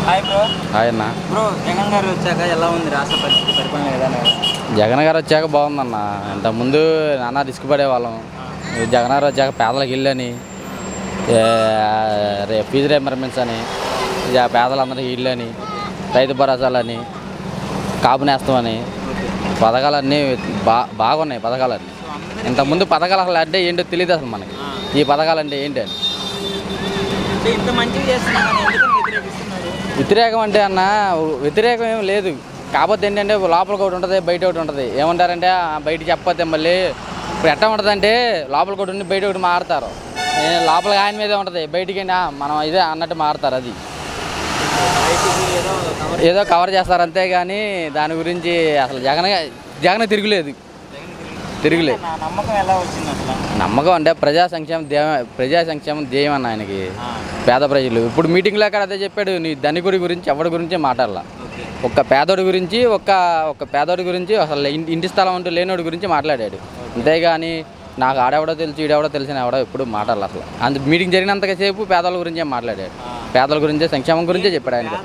Hi bro. Hi అన్న. Bro Jagan garu వచ్చాక ఎలా ఉంది రాష్ట్ర పరిస్థితి, పరిపాలన విధానం? జగన్ గారు వచ్చాక బాగుందన్న. ఇంతకుముందు నాన్న రిస్క్ పడేవాళ్ళం. జగన్ గారు వచ్చాక పేదలకు ఇల్లు అని, ఫీజు రియంబర్స్మెంట్స్ అని, పేదలందరికీ ఇల్లు అని, రైతు భరోసాలని, కాపు నేస్తామని, పథకాలన్నీ బాగున్నాయి. పథకాలన్నీ ఇంతకుముందు పథకాలు అసలు అంటే ఏంటో తెలియదు అసలు మనకి. ఈ పథకాలు అంటే ఏంటి అని. ఇంత మంచిగా చేస్తున్నారు, వ్యతిరేకిస్తున్నారు. వ్యతిరేకం అంటే అన్న, వ్యతిరేకం ఏం లేదు. కాకపోతే ఏంటంటే లోపలికి ఒకటి ఉంటుంది, బయట ఒకటి ఉంటుంది. ఏమంటారంటే బయట చెప్పకపోతే మళ్ళీ ఇప్పుడు ఎట్లా ఉంటుంది అంటే లోపలికి ఒకటి ఉండి బయట ఒకటి మారుతారు. లోపల ఆయన మీదే ఉంటుంది, బయటికి మనం ఇదే అన్నట్టు మారుతారు. అది ఏదో కవర్ చేస్తారు అంతేగాని దాని గురించి అసలు జగన్ తిరుగులేదు. నమ్మకం ఎలా వచ్చింది అసలు? నమ్మకం అంటే ప్రజా సంక్షేమం ధ్యేయం అన్న ఆయనకి. పేద ప్రజలు ఇప్పుడు మీటింగ్లో అక్కడ అదే చెప్పాడు. నీ ధనికుడి గురించి ఎవరి గురించి మాట్లాడాల. ఒక్క పేదోడి గురించి అసలు ఇంటి స్థలం అంటూ లేనోడి గురించి మాట్లాడాడు. అంతేగాని నాకు ఆడెవడో తెలుసు ఈడెవడో తెలిసిన ఎవడో ఎప్పుడు మాట్లాడాలి. అసలు అంత మీటింగ్ జరిగినంతసేపు పేదల గురించే మాట్లాడాడు. పేదల గురించే, సంక్షేమం గురించే చెప్పాడు ఆయన.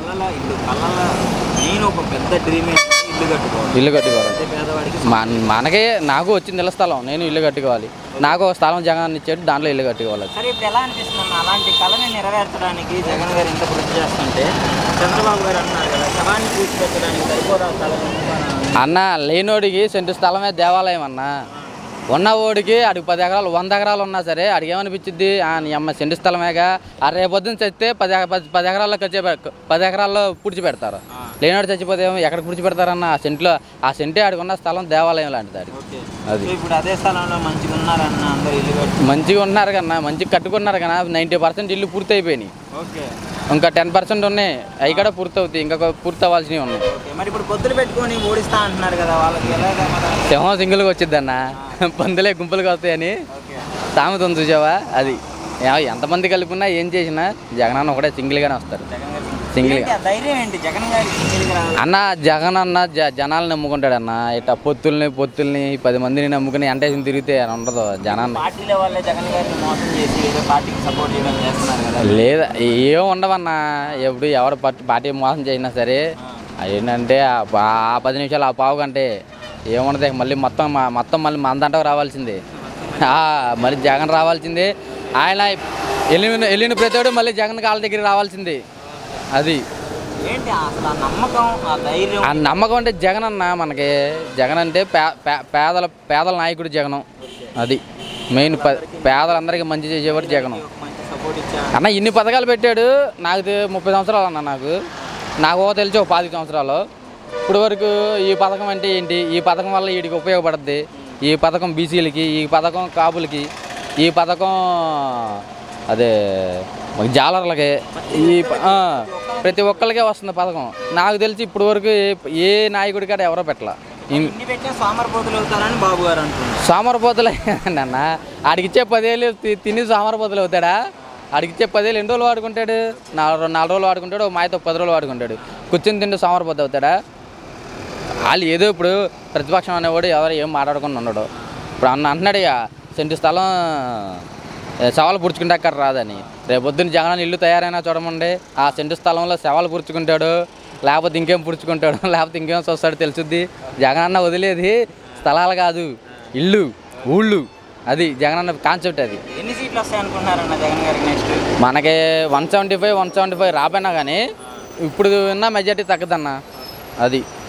ఇల్లు కట్టుకోవాలి. మనకే నాకు వచ్చింది ఇళ్ళ స్థలం, నేను ఇల్లు కట్టుకోవాలి. నాకు ఒక స్థలం జగన్ ఇచ్చాడు, దాంట్లో ఇల్లు కట్టుకోవాలి. సరే, ఇప్పుడు ఎలా అనిపిస్తుంది అలాంటి కళని నెరవేర్చడానికి జగన్ గారు ఇంత కృషి చేస్తుంటే చంద్రబాబు గారు అన్నారు కదా, స్థలాన్ని పూర్తిపెట్టడానికి సరిపోదా స్థలం అన్న? లేనోడికి సెంటు స్థలమే దేవాలయం అన్న. ఉన్నవాడికి అడిగి 10 ఎకరాలు 100 ఎకరాలు ఉన్నా సరే అడిగి ఏమనిపించింది, అమ్మ సెంటు స్థలమేగా, రేపొద్దున చచ్చితే 10 ఎకరాల్లో 10 ఎకరాల్లో పూడ్చి పెడతారు. లేనాడు చచ్చిపోతే ఎక్కడ పూడ్చి పెడతారన్న? ఆ సెంటే ఆడికి ఉన్న స్థలం దేవాలయం లాంటిది. అది ఇప్పుడు అదే స్థలంలో మంచిగా ఉన్నారన్న, అందరూ ఇల్లు మంచిగా ఉన్నారు కన్నా, మంచిగా కట్టుకున్నారు కన్నా. 90% ఇల్లు పూర్తి అయిపోయినాయి. ఇంకా 10% ఉన్నాయి, అవి కూడా పూర్తవుతాయి. ఇంకా పూర్తి అవ్వాల్సినవి ఉన్నాయి. మరి ఇప్పుడు పొత్తులు పెట్టుకొని ఓడిస్తా అంటున్నారు కదా, వాళ్ళకి సింహం సింగిల్గా వచ్చిద్దన్న, పందులే గుంపులుగా వస్తాయని సామెత ఉంది, చూసావా? అది ఎంతమంది కలుపుకున్నా ఏం చేసినా జగన్ ఒకటే సింగిల్గానే వస్తారు. సింగిల్గా అన్న. జగన్ అన్న జనాలు నమ్ముకుంటాడు అన్న. ఇట్లా పొత్తుల్ని 10 మందిని నమ్ముకుని ఎంటేసి తిరిగితే అని ఉండదు. జనాన్ని లేదా ఏం ఉండవన్నా. ఎప్పుడు ఎవరు పార్టీ మోసం చేసినా సరే ఏంటంటే ఆ 10 నిమిషాలు ఆ పావు కంటే ఏముండదు. మళ్ళీ మొత్తం మళ్ళీ మందంటకు రావాల్సిందే. మళ్ళీ జగన్ రావాల్సిందే. ఆయన వెళ్ళిన ప్రతివాడు మళ్ళీ జగన్ కాళ్ళ దగ్గర రావాల్సిందే. అది ఆ నమ్మకం అంటే జగన్ అన్న. మనకి జగన్ అంటే పేదల నాయకుడు జగనం. అది మెయిన్. పేదలందరికీ మంచి చేసేవాడు జగనం అన్న. ఇన్ని పథకాలు పెట్టాడు. నాకు 30 సంవత్సరాలు అన్న. నాకు తెలిసి ఒక 25 సంవత్సరాలు. ఇప్పుడు వరకు ఈ పథకం అంటే ఏంటి, ఈ పథకం వల్ల వీడికి ఉపయోగపడుద్ది, ఈ పథకం బీసీలకి, ఈ పథకం కాపులకి, ఈ పథకం అదే జాలర్లకి, ఈ ప్రతి ఒక్కరికే వస్తుంది పథకం. నాకు తెలిసి ఇప్పుడు వరకు ఏ నాయకుడి కాడ ఎవరో పెట్టాల. సోమరపోతులు అన్న. ఆడికిచ్చే 10 ఏళ్ళు తిని సోమరపోతులు అవుతాడా? ఆడికిచ్చే 10 ఏళ్ళు ఎన్ని రోజులు వాడుకుంటాడు? 4 రోజులు వాడుకుంటాడు. మాయతో 10 రోజులు వాడుకుంటాడు. కూర్చొని తింటే సోమరపోతు అవుతాడా? వాళ్ళు ఏదో ఇప్పుడు ప్రతిపక్షం అనేవాడు ఎవరు ఏం మాట్లాడకుండా ఉండడు. ఇప్పుడు అంటున్నాడు ఇక సెంటు స్థలం శవాలు పుడుచుకుంటే అక్కడ రాదని. రేపొద్దున జగన్ ఇల్లు తయారైనా చూడమండి, ఆ సెంటు స్థలంలో శవాలు పుడుచుకుంటాడు, లేకపోతే ఇంకేం పుడుచుకుంటాడు, లేకపోతే ఇంకేం చూస్తాడు తెలుసుద్ది. జగన్ అన్న వదిలేది స్థలాలు కాదు, ఇల్లు ఊళ్ళు. అది జగన్ అన్న కాన్సెప్ట్. అది ఎన్ని సీట్లు వస్తాయి అనుకుంటున్నారన్న జగన్ గారికి నెక్స్ట్? మనకి 175 రాపోయినా కానీ ఇప్పుడు ఉన్న మెజార్టీ తగ్గదన్న. అది